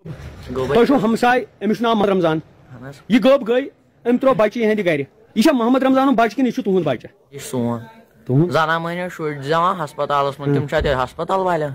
تہ چھو ہمسائے امس نام محمد رمضان یہ غٲب گٔے أمۍ ترٛوو بچہِ یِہنٛدِ گرِ یہ چھا محمد رمضانُن بچہِ کِنہٕ یہِ چھُ تُہُنٛد بچہِ یہ سون زنان مہنیو شُرۍ زٮ۪وان ہسپتالس منٛز تِم چھا تیٚلہِ ہسپتال والٮ۪ن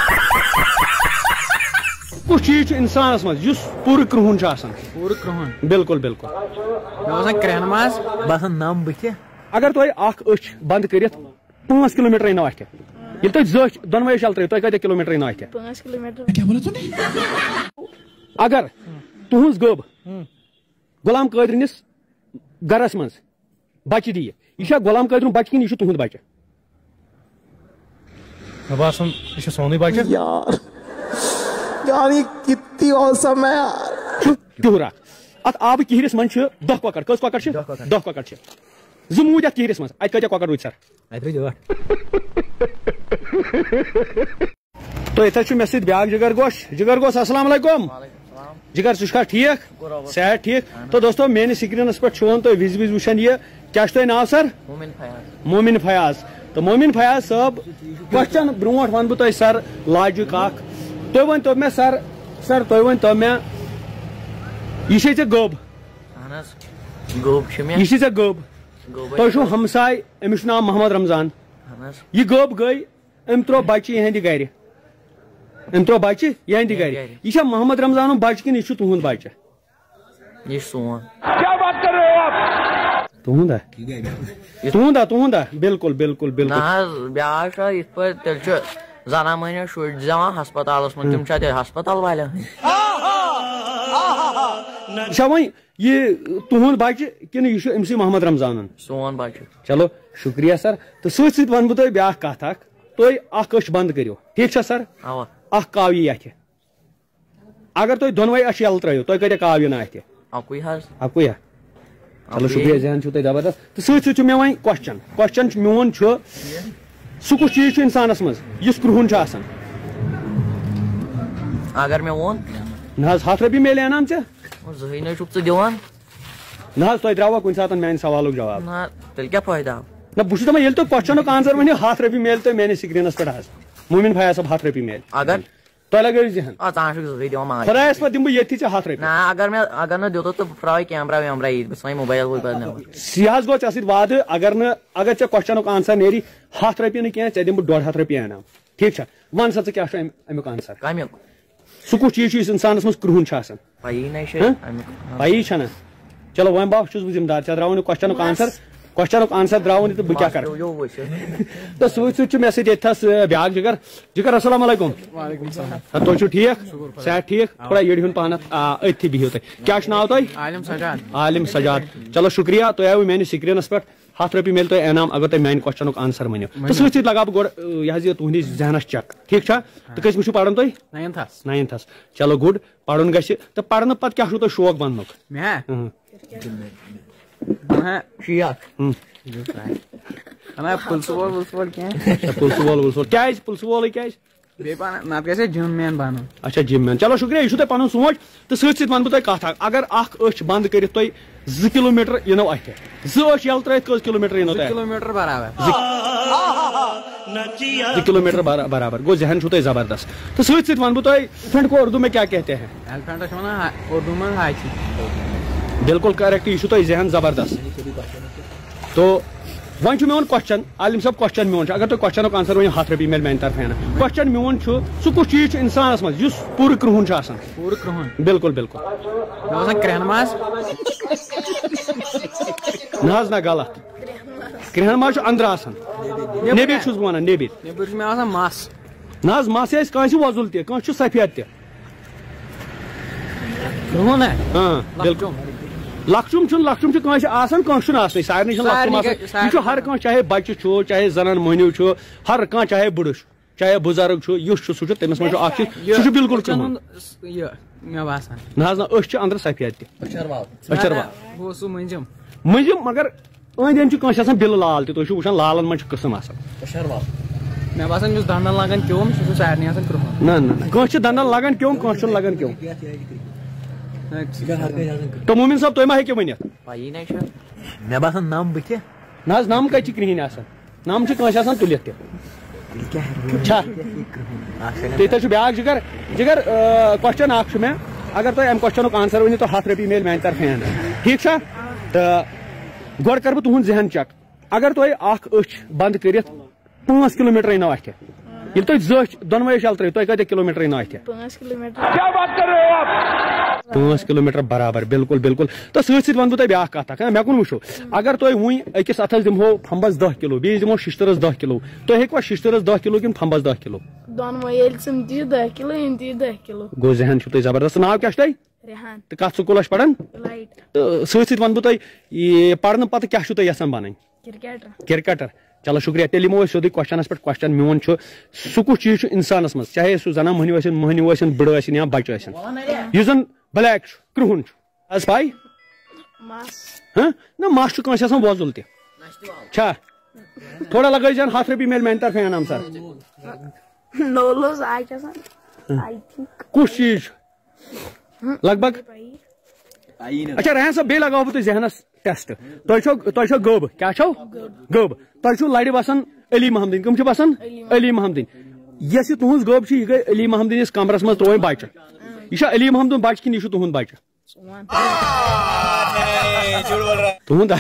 کُس چیٖز چھُ انسانس منٛز یُس پوٗرٕ کرٛہُن چھُ آسان پوٗرٕ کرٛہُن بالکل بالکل مےٚ باسان کرٛٮ۪ہن ماز باسان نم بٕتھِ اگر تۄہہِ اکھ أچھ بنٛد کٔرِتھ 5 کِلومیٖٹر یِنو اَتھِ ییٚلہِ تُہۍ زٕ أچھ دۄنوَے أچھ یلہٕ ترٛٲیِو تۄہہِ کۭتیاہ کِلومیٖٹر یِنو اَتھِ 5 کلومیٹر اگر تُہنٛز گٔب غلام قٲدرِنِس گرس منٛز بچہِ دِیہِ یہِ چھا غلام قٲدرُن بچہِ کِنہٕ یہِ چھُ تُہُنٛد بچہِ مےٚ باسان یہِ چھُ سونُے بچہِ یار یہ کتنی اوسم ہے یار تیوٗر اکھ اتھ آبہٕ کِہرِس منٛز چھِ 10 کۄکر کٔژ کۄکر چھِ 10 کۄکر چھِ زٕ موٗدۍ اتھ کِہرِس منٛز اتہِ کۭتیاہ کۄکر روٗدۍ سر اَتہِ روٗدۍ 8 تو اتھے چھُ مےٚ سۭتۍ بیاکھ جگر گوش السلام علیکم جگر ژٕ چھُکھا ٹھیٖک صحت ٹھیٖک تو دوستو میٲنِس سکریٖنس پٮ۪ٹھ چھُون تُہۍ وِزِ وِزِ وٕچھان یہِ کیٛاہ چھُ تۄہہِ ناو سر مومِن فیاض تو مومِن فیاض صٲب کوسچن برونٛٹھ ونہٕ بہٕ تۄہہِ سر لاجِک اکھ تُہۍ ؤنۍتو مےٚ سر تُہۍ ؤنۍتو مےٚ یہِ چھے ژےٚ گٔب یہِ چھے ژےٚ گٔب تۄہہِ چھُو ہمساے أمِس چھُ ناو محمد رمضان یہِ گٔب گٔے أمۍ ترٛوو بچہِ یِہنٛدِ گرِ أمۍ ترٛوو بچہِ یِہنٛدِ گرِ یہِ چھا محمد رمضانُن بچہِ کِنہٕ یہِ چھُ تُہُنٛد بچہِ یہ سون تُہُنٛدا بالکل بالکل بالکل بیاکھ یِتھ پٲٹھۍ تیٚلہِ چھُ زنان مہنیو شُرۍ زٮ۪وان ہسپتالس منٛز تِم چھا تیٚلہِ ہسپتال والٮ۪ن یہِ چھا وۄنۍ یہِ تُہُنٛد بچہِ کِنہٕ یہِ چھُ أمسٕے محمد رمضانُن سون بچہِ چلو شُکریہ سر تہٕ سۭتۍ سۭتۍ ونہٕ بہٕ تۄہہِ بیاکھ کتھ اکھ تُہۍ اکھ أچھ بنٛد کٔرِو ٹھیٖک چھا سر اوا اکھ کاو یی اتھِ اگر تُہۍ دۄنوَے أچھ یلہٕ ترٛٲیِو تۄہہِ کۭتیاہ کاو یِنو اتھِ اکُے حظ اکُے ہا چلو شُکریہ ذہن چھُو تۄہہِ زبردست تہٕ سۭتۍ سۭتۍ چھُ مےٚ وۄنۍ کوسچن میون چھُ سُہ کُس چیٖز چھُ انسانس منٛز یُس کرٛہُن چھُ آسان اگر مےٚ ووٚن نہ حظ 100 رۄپیہِ میلہِ انعام ژےٚ زٕہٕے نَے چھُکھ ژٕ دِوان نہ حظ تۄہہِ درٛاوا کُنہِ ساتہٕ میانہِ سوالُک جواب نہ تیٚلہِ کیٛاہ فٲیدٕ آو نہ بہٕ چھُس دپان ییٚلہِ تُہۍ کوسچنُک آنسر ؤنِو 100 رۄپیہِ میلہِ تۄہہِ میٲنِس سکریٖنس پٮ۪ٹھ حظ مومِن فیاض صٲب 100 رۄپیہِ میلہِ اگر تۄہہِ لگٲیِو ذہن ژٕ چھُکھ زٕہٕے دِوان ماج خۄدایس پتہٕ دِمہٕ بہٕ ییٚتھی ژےٚ 100 رۄپیہِ نہ اگر نہٕ دِتُکھ تہٕ بہٕ پھراوے کیمرا ویمرا ییٚتہِ بہٕ ژھٕنَے موبایل ووبایل نٮ۪بر یہِ حظ گوٚو ژےٚ سۭتۍ وعدٕ اگر ژےٚ کوسچنُک آنسر نیری 100 رۄپیہِ نہٕ کینٛہہ ژےٚ دِمہٕ بہٕ 150 رۄپیہِ انعام ٹھیٖک چھا وَن سا ژٕ کیٛاہ چھُ امیُک آنسر کمیُک سُہ کُس چیٖز چھُ یُس انسانس منٛز کرٛہُن چھُ آسان پیی نَے چھِ پیی چھنہ چلو وۄنۍ باو چھُس بہٕ ذِمہٕ دار ژےٚ درٛاوُن کوسچنُک آنسر درٛاوُن تہٕ بہٕ کیٛاہ کرٕ تہٕ سۭتۍ سۭتۍ چھُ مےٚ سۭتۍ ییٚتھس بیاکھ جگر السلام علیکم تُہۍ چھِو ٹھیٖک صحت ٹھیٖک تھوڑا یٔڑۍ ہُن پہنتھ أتھی بِہِو تُہۍ کیٛاہ چھُ ناو تۄہہِ عالم سجاد چلو شُکریہ تُہۍ آیوٕ میٲنِس سکریٖنس پٮ۪ٹھ 100 رۄپیہِ میلہِ تۄہہِ انعام اگر تُہۍ میانہِ کوسچنُک آنسر ؤنِو تہٕ سۭتۍ سۭتۍ لگاو بہٕ گۄڈٕ یہِ حظ یہِ تُہنٛدِس ذہنس چیک ٹھیٖک چھا تہٕ کٔژمہِ چھُو پران تُہۍ 9تھس چلو گُڈ پرُن گژھِ تہٕ پرنہٕ پتہٕ کیٛاہ چھُو تۄہہِ شوق بننُک پُلسہٕ وول کیٛازِ پُلسہٕ وولٕے کیٛازِ نتہٕ گژھِ جِم مین بنُن اچھا جِم مین چلو شُکریہ یہِ چھُو تۄہہِ پنُن سونٛچ تہٕ سۭتۍ سۭتۍ ونہٕ بہٕ تۄہہِ کتھ اکھ اگر اکھ أچھ بنٛد کٔرِتھ تۄہہِ 2 کِلومیٖٹر یِنو اَتھِ 2 أچھ یلہٕ ترٲیِتھ کٔژ کِلومیٖٹر یِنو تۄہہِ کِلومیٖٹر برابر 2 کِلومیٖٹر برابر گوٚو ذہن چھُو تۄہہِ زبردست تہٕ سۭتۍ سۭتۍ ونہٕ بہٕ تۄہہِ ایلیفنٹ کو اردو میں کیا کہتے ہیں ایلیفنٹس چھِ ونان اردو منٛز ہاتھی بالکل کریکٹ یہِ چھُ تۄہہِ ذہن زبردست تو وۄنۍ چھُ میون کوسچن عالم صٲب کوسچن میون چھُ اگر تُہۍ کوسچنُک آنسر ؤنِو 100 رۄپیہِ میلہِ میانہِ طرفہٕ کوسچن میون چھُ سُہ کُس چیٖز چھُ انسانس منٛز یُس پوٗرٕ کرٛہُن چھُ آسان پوٗرٕ کرٛہُن بالکل بالکل مےٚ باسان کرٛٮ۪ہن ماز نہ حظ نہ غلط کرٛٮ۪ہن ماز چھُ أنٛدرٕ آسان نیبِر چھُس بہٕ ونان نیبِر نیٚبٕرۍ چھُ مےٚ باسان مس نہ حظ مس آسہِ کٲنٛسہِ وۄزُل تہِ کٲنٛسہِ چھُ سفید تہِ کرٛہُن بالکل لۄکچُم چھُ کٲنٛسہِ آسان کٲنٛسہِ چھُنہٕ آسنٕے سارنٕے چھُنہٕ لۄکچُم آسان یہِ چھُ ہر کانٛہہ چاہے بچہِ چھُ چاہے زنان مٔہنیوٗ چھُ ہر کانٛہہ چاہے بٕڑٕ چھُ چاہے بُزرگ چھُ یُس چھُ سُہ چھُ تٔمِس منٛز چھُ اکھ چیٖز سُہ چھُ بالکل کرٛہُن مےٚ باسان نہ حظ نہ أچھ چھِ أنٛدرٕ سفید تہِ أچھَر سُہ مٔنٛزِم مگر أنٛدۍ أنٛدۍ چھُ کٲنٛسہِ آسان بِلہٕ لال تہِ تُہۍ چھِو وٕچھان لالن منٛز چھُ قٕسٕم آسان مےٚ باسان یُس دنٛدن لگان کیوٚم سُہ چھُ سارنٕے آسان کرٛہُن نہ کٲنٛسہِ چھِ دنٛدن لگان کیوٚم کٲنٛسہِ چھُنہٕ لگان کیوٚم تو مومِن صٲب تُہۍ ما ہیٚکِو ؤنِتھ پیی نَے چھِ مےٚ باسان نم بٕتھِ نہ حظ نم کتہِ چھِ کرٛہِنۍ آسان نم چھِ کٲنٛسہِ آسان تُلِتھ تہِ تھی بیاکھ جگر جگر کوسچن اخ میں اگر تھی ام کوسچنک آنسر ورنو تو 100 رۄپیہِ میلہِ میانہِ طرفہٕ ٹھیک تو گۄڈٕ کرٕ بہٕ تُہُنٛد ذہن چیک اگر تُہۍ اکھ أچھ بند کٔرِتھ 5 کلومیٹر یِنو اتھِ ییٚلہِ تُہۍ زٕ دۄنوَے أچھ یلہٕ ترٛٲیِو تُہۍ کۭتیاہ کلومیٹر یِنو اتھِ 5 کلومیٹر 5 کلومیٹر برابر بالکل بالکل تو سۭتۍ سۭتۍ ونہٕ بہٕ تۄہہِ بیاکھ کتھ اکھ مےٚ کُن وٕچھو اگر تُہۍ وٕنۍ أکِس اتھس دِمہو پھمبس 10 کلو بیٚیِس دِمہو ششتٕرس 10 کلو تُہۍ ہیٚکوا ششتٕرس 10 کلو کِنہٕ پھمبس 10 کلو دۄنوَے ییٚلہِ ژٕ دِیِو 10 کلو یِم دِیِو 10 کلو گوٚو ذہن چھُو تۄہہِ زبردست ناو کیٛاہ چھُ تۄہہِ ریحان تہٕ کتھ سکوٗلس پران لایٹ تہٕ سۭتۍ سۭتۍ ونہٕ بہٕ تۄہہِ یہِ پرنہٕ پتہٕ کیٛاہ چھُو تُہۍ یژھان بنٕنۍ کرکٹر کرکٹر چلو شکریہ تیٚلہِ یِمو أسۍ سیوٚدُے کوسچنس پٮ۪ٹھ کوسچن میون چھُ سُہ کُس چیٖز چھُ انسانس منٛز چاہے سُہ زنان مٔہنیوٗ ٲسِن مٔہنیوٗ ٲسِن بٕڑٕ ٲسِن یا بچہٕ ٲسِن یُس زن بلیک چھُ کرٛہُن چھُ حظ پاے مس نہ مس چھُ کٲنٛسہِ آسان وۄزُل تہِ چھا تھوڑا لگٲیزٮ۪ن 100 رۄپیہِ میلہِ میانہِ طرفہٕ انعام سر نولوز آج آسان آئی تھنک کُس چیٖز چھُ لگ بگ اچھا ریحان صٲب بیٚیہِ لگاوو بہٕ تۄہہِ ذہنس ٹیسٹ تۄہہِ چھو گٔب کیٛاہ چھو گٔب تۄہہِ چھو لرِ بسان علی محمدٕنۍ کٕم چھِ بسان علی محمدٕنۍ یۄس یہِ تُہنٛز گٔب چھِ یہِ گٔے علی محمدٕنِس کمرس منٛز ترٛوو بچہٕ یہِ چھا علی محمدُن بچہٕ کِنہٕ یہِ چھُ تُہنٛد بچہٕ تُہنٛد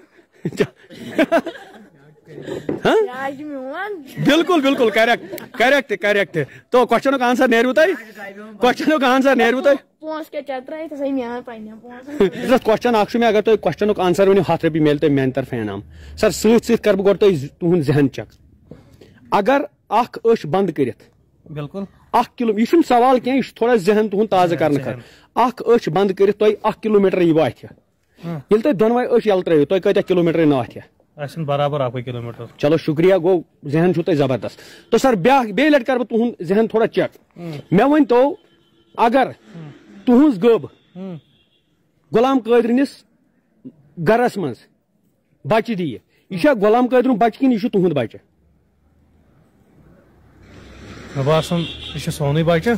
بالکل بالکل کریکٹ کریکٹ کریکٹ تو کوسچنُک آنسر نیرِوٕ تۄہہِ کوسچنُک آنسر نیرِوٕ تۄہہِ پونٛسہٕ کیٛاہ ژےٚ ترٛٲیِتھ ہسا میٛان پنٕنٮ۪ن پونٛسن کوسچن اکھ چھُ مےٚ اگر تُہۍ کوسچنُک آنسر ؤنِو 100 رۄپیہِ میلہِ تۄہہِ میانہِ طرفہٕ انعام سر سۭتۍ سۭتۍ کرٕ بہٕ گۄڈٕ تۄہہِ تُہُنٛد ذہن چیک اگر اکھ أچھ بنٛد کٔرِتھ بالکل 1 کلو یہِ چھُنہٕ سوال کینٛہہ یہِ چھُ تھوڑا ذہن تُہُنٛد تازٕ کرنہٕ خٲطرٕ اکھ أچھ بنٛد کٔرِتھ تۄہہِ 1 کلومیٹر یِیوٕ اتھِ ییٚلہِ تۄہہِ دۄنوَے أچھ یلہٕ ترٛٲیِو تۄہہِ کۭتیاہ کلومیٹر یِنو اتھِ برابر 1 کلومیٹر چلو شکریہ گوٚو ذہن چھُو تۄہہِ زبردست تو سر بیٚیہِ لٹہِ کرٕ بہٕ تُہُنٛد ذہن تھوڑا چیک مےٚ ؤنۍتو اگر تُہنٛز گٔب غلام قٲدرِنِس گرس منٛز بچہٕ دِیہِ یہِ چھا غلام قٲدرُن بچہٕ کِنہٕ یہِ چھُ تُہنٛد بچہٕ مےٚ باسان یہِ چھُ سونُے بچہٕ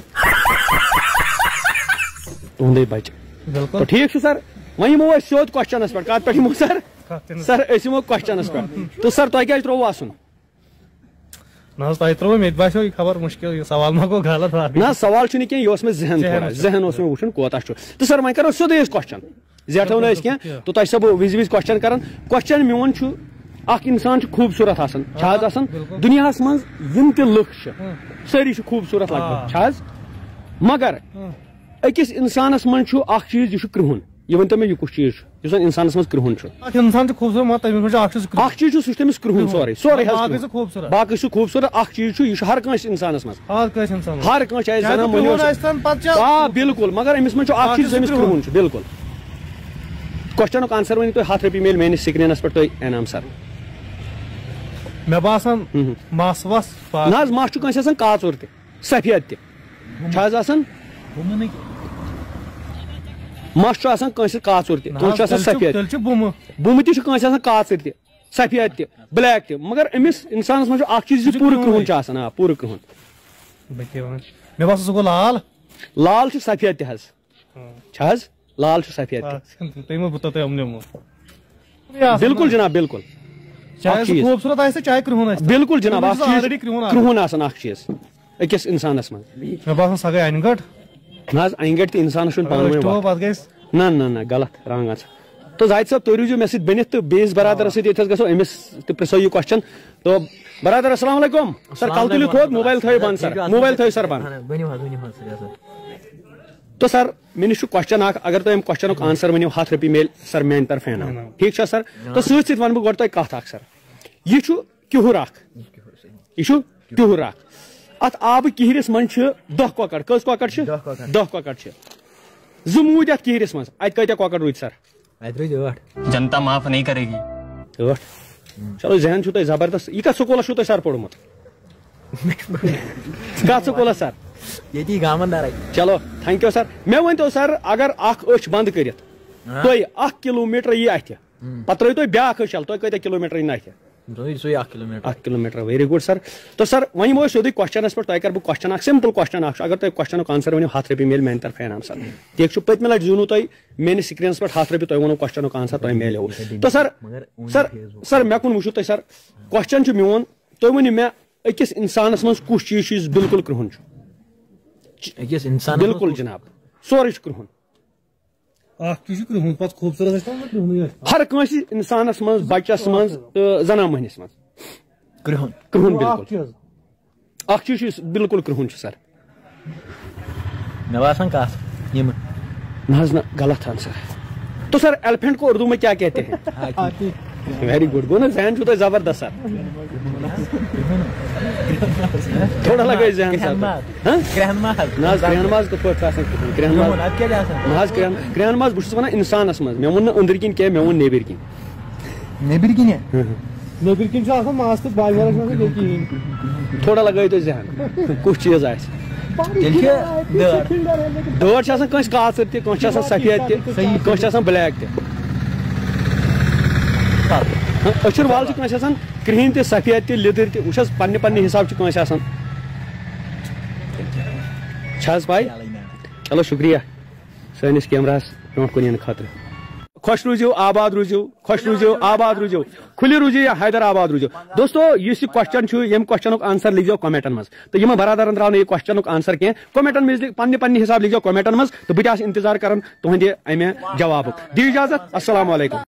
تُہنٛدُے بچہٕ بالکل ٹھیک چھُ سر وۄنۍ یِمو أسۍ سیوٚد کوسچنس پٮ۪ٹھ کتھ پٮ۪ٹھ یِمو سر سر أسۍ یِمو کوسچنس پٮ۪ٹھ تہٕ سر تۄہہِ کیٛازِ ترٛووُ اَسُن نہ حظ تۄہہِ ترٛووُ مےٚ تہِ باسیو یہِ خبر مُشکل یہِ سوال ما گوٚو غلط نہ سوال چھُنہٕ کینٛہہ یہِ اوس مےٚ ذہن تھوڑا ذہن اوس مےٚ وٕچھُن کوتاہ چھُ تہٕ سر وۄنۍ کرو سیوٚدُے أسۍ کوسچن زیٹھو نہٕ أسۍ کینٛہہ تہٕ تۄہہِ چھسو بہٕ وِزِ وِزِ کوسچن کران کوسچن میون چھُ اکھ انسان چھُ خوٗبصوٗرت آسان چھا حظ آسان دُنیاہس منٛز یِم تہِ لُکھ چھِ سٲری چھِ خوٗبصوٗرت لگ بگ چھا حظ مگر أکِس انسانس منٛز چھُ اکھ چیٖز یہِ چھُ کرٛہُن یہِ ؤنۍتو مےٚ یہِ کُس چیٖز چھُ یُس زن انسانس منٛز کرٛہُن چھُ انسان چھُ خوٗبصوٗرت مگر تٔمِس منٛز چھُ اکھ چیٖز چھُ سُہ چھُ تٔمِس کرٛہُن سورُے سورُے باقٕے حظ چھُ خوٗبصوٗرت باقٕے چھُ خوٗبصوٗرت اکھ چیٖز چھُ یہِ چھُ ہر کٲنٛسہِ انسانس منٛز ہر کٲنٛسہِ انسان ہر کٲنٛسہِ چاہے زنان مٔہنیوٗ آ بالکل مگر أمِس منٛز چھُ اکھ چیٖز أمِس کرٛہُن چھُ بالکل کوسچنُک آنسر ؤنِو تُہۍ 100 رۄپیہِ میلہِ میٲنِس سکریٖنس پٮ۪ٹھ تۄہہِ انعام سر مےٚ باسان مس وس نہ حظ مس چھُ کٲنٛسہِ آسان کاژُر تہِ سفید تہِ چھا حظ آسان مس چھُ آسان کٲنٛسہِ کاژُر تہِ کٲنٛسہِ چھُ آسان سفید تیٚلہِ چھُ بُمہٕ بُمہٕ تہِ چھُ کٲنٛسہِ آسان کاژٕر تہِ سفید تہِ بلیک تہِ مگر أمِس انسانس منٛز چھُ اکھ چیٖز یہِ پوٗرٕ کرٛہُن چھُ آسان آ پوٗرٕ کرٛہُن مےٚ باسان سُہ گوٚو لال لال چھُ سفید تہِ حظ چھا حظ لال چھُ سفید تہِ تُہۍ مہ بہٕ تۄہہِ یِمنٕے بالکل جناب بالکل چاہے سُہ خوٗبصوٗرت آسہِ چاہے کرٛہُن آسہِ بالکل جناب اکھ چیٖز آلریڈی کرٛہُن آسان اکھ چیٖز أکِس انسانس منٛز مےٚ باسان سۄ گٔے اَنہِ گٔٹ نہ حظ انہِ گٔٹۍ تہِ انسانس چھُنہٕ پانہٕ ؤنۍ پتہٕ گژھِ نہ نہ نہ غلط رانگ آنسر تو زاہد صٲب تُہۍ روٗزِو مےٚ سۭتۍ بٔنِتھ تہٕ بیٚیِس برادرس سۭتۍ ییٚتہِ حظ گژھو أمِس تہِ پرٛژھو یہِ کوسچن تو برادر السلام علیکم سر کل تُلِو تھوٚد موبایل تھٲیِو بنٛد سر موبایل تھٲیِو سر بنٛد تو سر مےٚ نِش چھُ کوسچن اکھ اگر تُہۍ امہِ کوسچنُک آنسر ؤنِو 100 رۄپیہِ میلہِ سر میانہِ طرفہٕ انعام ٹھیٖک چھا سر تو سۭتۍ سۭتۍ ونہٕ بہٕ گۄڈٕ تۄہہِ کتھ اکھ سر یہِ چھُ کِہُر اکھ یہِ چھُ کِہُر اکھ اتھ آبہٕ کِہرِس منٛز چھِ 10 کۄکر کٔژ کۄکر چھِ 10 کۄکر چھِ 2 موٗدۍ اتھ کِہرِس منٛز اتہِ کۭتیاہ کۄکر روٗدۍ سر جنتا معاف نہیں کرے گی 8 چلو ذہن چھُو تۄہہِ زبردست یہِ کتھ سکوٗلس چھُو تۄہہِ سر پوٚرمُت کتھ سکوٗلس سر چلو تھینک یوٗ سر مےٚ ؤنۍتو سر اگر اکھ أچھ بنٛد کٔرِتھ تۄہہِ 1 کلومیٹر یی اتھِ پتہٕ ترٛٲیِو تُہۍ بیاکھ أچھ یلہٕ تۄہہِ کۭتیاہ کلومیٹر یِن اتھِ 1 کلومیٹر ویری گُڈ سر تو سر وۄنۍ یِمو أسۍ سیوٚدُے کوسچنس پٮ۪ٹھ تۄہہِ کرٕ بہٕ کوسچن اکھ سمپل کوسچن اکھ چھُ اگر تۄہہِ کوسچنُک آنسر ؤنِو 100 رۄپیہِ میلہِ میانہِ طرفہٕ انعام سر ٹھیٖک چھُ پٔتمہِ لٹہِ زیوٗنوُ تۄہہِ میٲنِس سکریٖنس پٮ۪ٹھ 100 رۄپیہِ تۄہہِ ووٚنوُ کوسچنُک آنسر تۄہہِ میلیو تو سر سر سر مےٚ کُن وٕچھِو تُہۍ سر کوسچن چھُ میون تُہۍ ؤنِو مےٚ أکِس اِنسانس منٛز کُس چیٖز چھُ یُس بالکل کرٛہُن چھُ؟ أکِس انسان بالکل جناب سورُے چھُ کرٛہُن اکھ چیٖز چھُ کرٛہُن پتہٕ خوٗبصوٗرت آسہِ کرٛہُنٕے آسہِ ہر کٲنٛسہِ اِنسانس منٛز بچس منٛز تہٕ زنان مٔہنِس منٛز کرٛہُن کرٛہُن اکھ بالکل چیٖز اکھ چیٖز چھُ یُس بالکل کرٛہُن چھُ سر مےٚ باسان کتھ یِم نہ حظ نہ غلط آنسر تو سر ایلیفینٹ کو اردو میں کیا کہتے ہیں ویری گڈ گو نا ذہن چھُ تۄہہِ زبردست سر تھوڑا لگٲیِو ذہن سر کرٛہن ماز نہ حظ کرٛہن ماز کِتھ پٲٹھۍ چھُ آسان کرٛہن ماز ادٕ کیٛاہ چھِ آسان نہ حظ کرٛہن ماز بہٕ چھُس ونان اِنسانس منٛز مےٚ ووٚن نہٕ أنٛدرۍ کِنۍ کینٛہہ مےٚ ووٚن نیبٕرۍ کِنۍ نیٚبٕرۍ کِنۍ نیٚبٕرۍ کِنۍ چھُ آسان ماز تہٕ باجوارس منٛز بیٚیہِ کِہیٖنۍ تھوڑا لگٲیِو تُہۍ ذہن کُس چیٖز آسہِ تیٚلہِ چھِ دٲر دٲر چھِ آسان کٲنٛسہِ کاژٕر تہِ کٲنٛسہِ چھِ آسان سفید تہِ کٲنٛسہِ چھِ آسان بلیک تہِ أچھُر وال چھِ کٲنٛسہِ آسان کرٛہِنۍ تہِ سفید تہِ لیٚدٕر تہِ وٕچھ حظ پننہِ پننہِ حساب چھِ کٲنٛسہِ آسان چھِ حظ پاے چلو شُکریہ سٲنِس کیمراہس برونٛٹھ کُن یِنہٕ خٲطرٕ خوش روٗزِو آباد روٗزِو خۄش روٗزِو آباد روٗزِو کھُلہِ روٗزِو یا حیدرآباد روٗزِو دوستو یُس یہِ کوسچن چھُ ییٚمہِ کوسچنُک آنسر لیکھزیو کومنٹن منٛز تہٕ یِمن برادرن درٛاو نہٕ یہِ کوسچنُک آنسر کینٛہہ کومنٹن منٛز پننہِ پننہِ حساب لیکھزیو کومنٹن منٛز تہٕ بہٕ تہِ آسہٕ انتظار کران تُہنٛدِ امہِ جوابُک دِیِو اجازت السلام علیکم